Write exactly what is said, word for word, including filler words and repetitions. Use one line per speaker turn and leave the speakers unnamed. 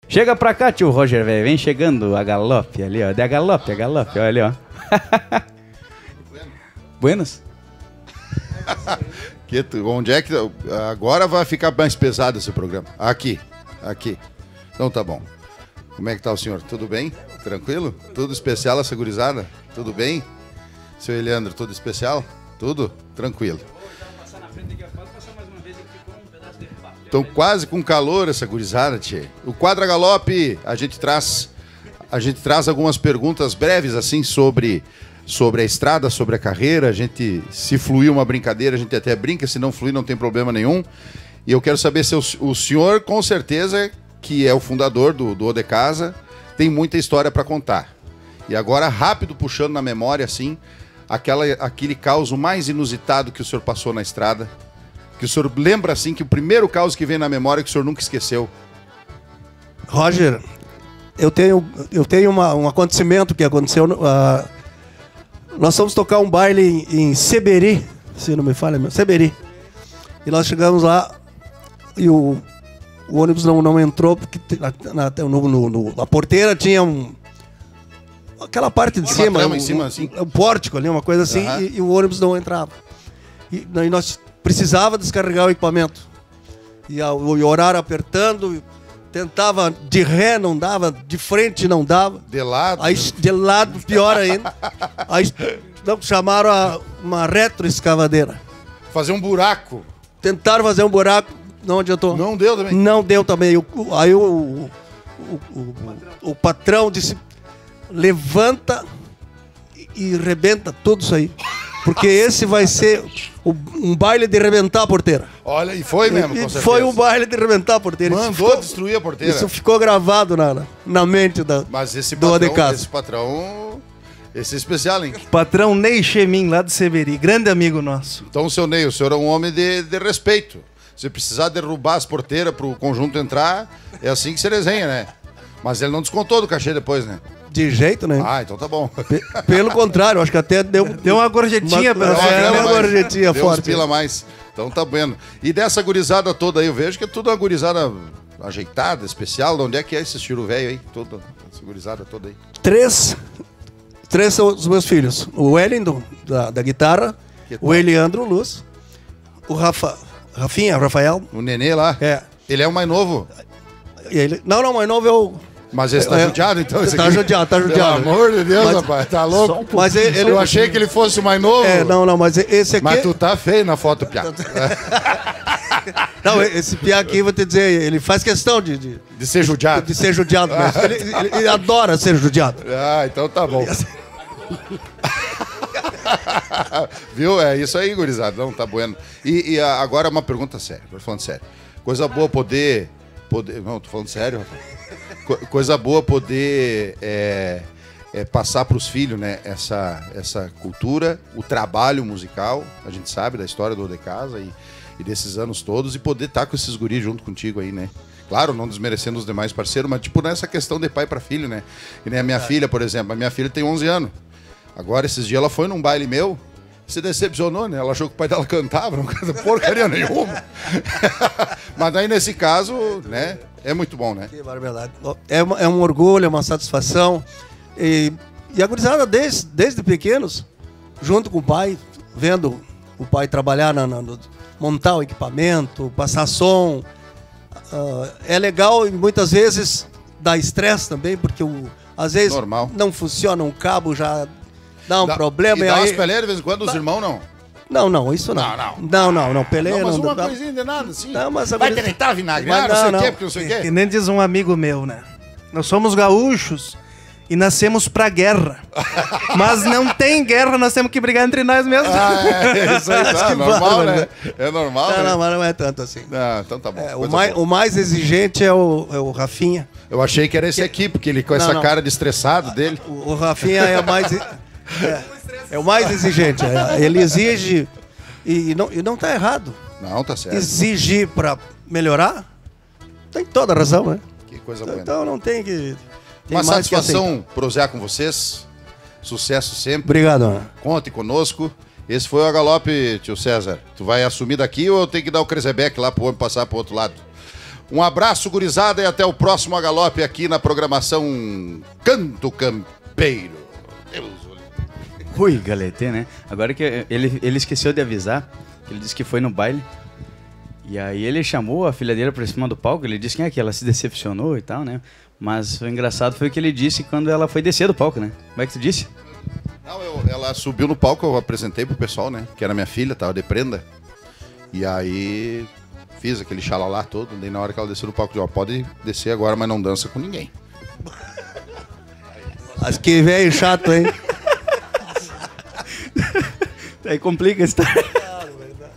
Chega pra cá, tio Roger, velho. Vem chegando a galope ali, ó. De a galope, a galope, olha ali, ó. Buenos?
Que tu, onde é que... Agora vai ficar mais pesado esse programa. Aqui, aqui. Então tá bom. Como é que tá o senhor? Tudo bem? Tranquilo? Tudo especial, a segurizada? Tudo bem? Seu Eliandro, tudo especial? Tudo? Tranquilo. Estão quase com calor essa gurizada, tchê. O Quadra Galope, a gente traz, a gente traz algumas perguntas breves assim sobre, sobre a estrada, sobre a carreira. A gente, se fluir uma brincadeira, a gente até brinca, se não fluir não tem problema nenhum. E eu quero saber se o, o senhor, com certeza, que é o fundador do, do O de Casa, tem muita história para contar. E agora, rápido, puxando na memória, assim, aquela, aquele caos mais inusitado que o senhor passou na estrada. Que o senhor lembra, assim, que o primeiro caos que vem na memória que o senhor nunca esqueceu.
Roger, eu tenho, eu tenho uma, um acontecimento que aconteceu. Uh, nós fomos tocar um baile em, em Seberi, se não me falha, meu, Seberi. E nós chegamos lá e o, o ônibus não, não entrou, porque na, na, no, no, no, a porteira tinha um... Aquela parte de cima, um,
em cima assim.
um, um pórtico ali, uma coisa assim, uhum. e, e o ônibus não entrava. E, e nós precisava descarregar o equipamento. E a, o horário apertando, tentava de ré, não dava, de frente não dava.
De lado?
Aí, de lado, pior ainda. Aí não, chamaram a, uma retroescavadeira.
Fazer um buraco.
Tentaram fazer um buraco, não adiantou.
Não deu também?
Não deu também. O, aí o, o, o, o, o patrão disse, levanta e, e rebenta tudo isso aí. Porque esse vai ser o, um baile de rebentar a porteira.
Olha, e foi mesmo,
e,
com certeza.
Foi um baile de rebentar a porteira.
Mandou
ficou,
destruir a porteira.
Isso ficou gravado na, na mente da,
Mas esse
do O de
patrão,
Casa.
esse patrão, esse é especial, hein?
Patrão Ney Chemin, lá de Severi, grande amigo nosso.
Então, seu Ney, o senhor é um homem de, de respeito. Se precisar derrubar as porteiras para o conjunto entrar, é assim que se desenha, né? Mas ele não descontou do cachê depois, né?
De jeito, né?
Ah, então tá bom.
P pelo contrário, acho que até deu...
Deu uma gorjetinha.
Uma,
pra
uma,
é,
uma
mais,
gorjetinha
deu
forte.
Uns pila mais. Então tá vendo. E dessa gurizada toda aí, eu vejo que é tudo uma gurizada ajeitada, especial. De onde é que é esse tiro velho aí? Toda, essa gurizada toda aí.
Três... Três são os meus filhos. O Wellington, da, da guitarra.
Que
o Eliandro Luz. O Rafa... Rafinha, Rafael.
O Nenê lá?
É.
Ele é o mais novo?
Ele, não, não, mais novo é o...
Mas ele tá
é,
judiado, então? Esse
tá
aqui?
judiado, tá judiado.
Pelo amor de Deus,
mas,
rapaz, tá louco?
Um mas ele, ele,
eu achei que ele fosse o mais novo.
É, não, não, mas esse aqui...
Mas tu tá feio na foto, Piá.
Não, esse Piá aqui, vou te dizer, ele faz questão de... De,
de ser judiado.
De, de ser judiado mesmo. Ele, ele, ele adora ser judiado.
Ah, então tá bom. Viu? É isso aí, gurizada. Não, tá bueno. E, e agora uma pergunta séria, tô falando sério. Coisa boa poder... poder... Não, tô falando sério, rapaz. Coisa boa poder é, é, passar para os filhos, né, essa, essa cultura, o trabalho musical, a gente sabe da história do O de Casa e, e desses anos todos, e poder estar com esses guris junto contigo aí, né? Claro, não desmerecendo os demais parceiros, mas tipo nessa questão de pai para filho, né? E nem a minha é. filha, por exemplo, a minha filha tem onze anos. Agora, esses dias ela foi num baile meu, se decepcionou, né? Ela achou que o pai dela cantava, não canta porcaria nenhuma. Mas daí, nesse caso, né? É muito bom, né?
Que barbaridade. É, uma, é um orgulho, é uma satisfação. E, e a gurizada, desde, desde pequenos, junto com o pai, vendo o pai trabalhar, na, na, no, montar o equipamento, passar som. Uh, é legal e muitas vezes dá estresse também, porque o, às vezes
Normal.
não funciona um cabo, já dá um
dá,
problema.
E dá
e
umas
aí...
peleiras de vez em quando, os irmãos não?
Não, não, isso não.
Não, não.
Não, não, não. Peleia
não. Mas
não,
uma
não,
coisinha de nada, assim.
Não, mas
vai
agora...
tentar vinagre, não,
não,
não sei
não.
o quê, porque não sei o quê.
Que nem diz um amigo meu, né? Nós somos gaúchos e nascemos pra guerra. Mas não tem guerra, nós temos que brigar entre nós mesmos.
Ah, é, isso aí, tá,
Que
normal,
bárbaro,
né? É normal,
Não,
né?
não, mas não é tanto assim.
Ah, então tá bom.
É, o, mais, o mais exigente é o, é o Rafinha.
Eu achei que era esse aqui, porque ele com
Não,
essa
não.
cara de estressado dele.
O, o Rafinha é o mais, é, é o mais exigente. É, ele exige e não, e não tá errado.
Não, tá certo.
Exigir para melhorar, tem toda a razão, né?
Que coisa boa.
Então não tem que... Tem
Uma
mais que
satisfação prosear com vocês. Sucesso sempre.
Obrigado, Ana.
Conte conosco. Esse foi o Galope, tio César. Tu vai assumir daqui ou eu tenho que dar o Cresebeck lá pro homem passar pro outro lado? Um abraço, gurizada, e até o próximo A Galope aqui na programação Canto Campeiro. Deus.
Ui, galetê, né? Agora que ele, ele esqueceu de avisar, ele disse que foi no baile. E aí ele chamou a filha dele pra cima do palco, ele disse que, é, que ela se decepcionou e tal, né? Mas o engraçado foi o que ele disse quando ela foi descer do palco, né? Como é que tu disse?
Não, eu, ela subiu no palco, eu apresentei pro pessoal, né? Que era minha filha, tava de prenda. E aí fiz aquele xalalá todo, daí na hora que ela desceu no palco, eu disse, ó, pode descer agora, mas não dança com ninguém.
Mas que velho chato, hein?
Aí complica a história.